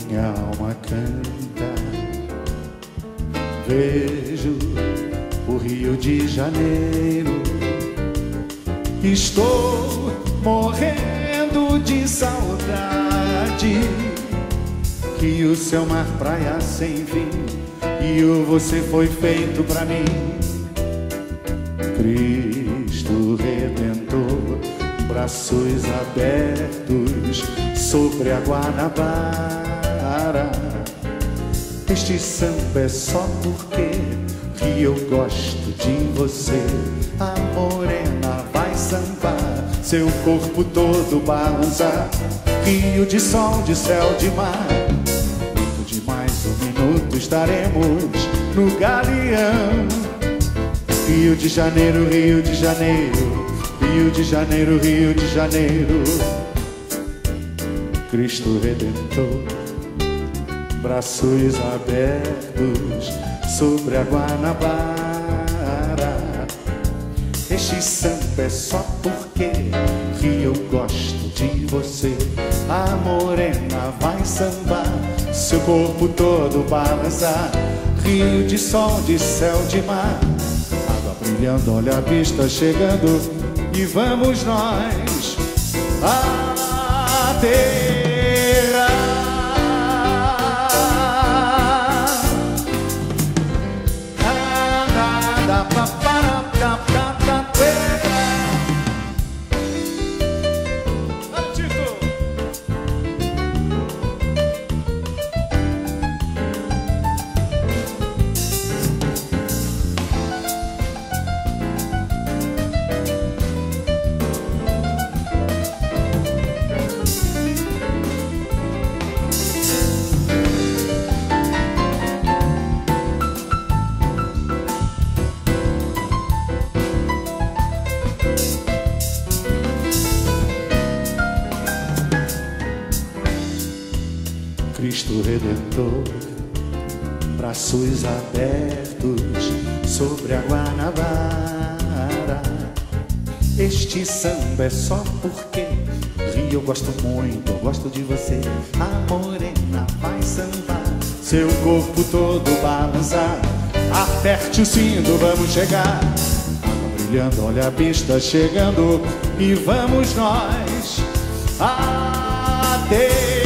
minha alma canta. Vejo o Rio de Janeiro, estou morrendo de saudade. Rio, céu, mar, praia sem fim, e o você foi feito pra mim. Cristo Redentor, braços abertos sobre a Guanabara. Este samba é só porque que eu gosto de você. A morena vai sambar, seu corpo todo balançar. Rio de sol, de céu, de mar. Dentro de mais um minuto estaremos no galeão. Rio de Janeiro, Rio de Janeiro, Rio de Janeiro, Rio de Janeiro. Cristo Redentor, braços abertos sobre a Guanabara. Este samba é só porque que eu gosto de você. A morena vai sambar, seu corpo todo balançar. Rio de sol, de céu, de mar, água brilhando, olha a pista chegando, e vamos nós aterrar. Cristo Redentor, braços abertos sobre a Guanabara. Este samba é só porque Rio eu gosto muito, eu gosto de você. A morena vai sambar, seu corpo todo balançar. Aperte o cinto, vamos chegar. Água brilhando, olha a pista chegando, e vamos nós até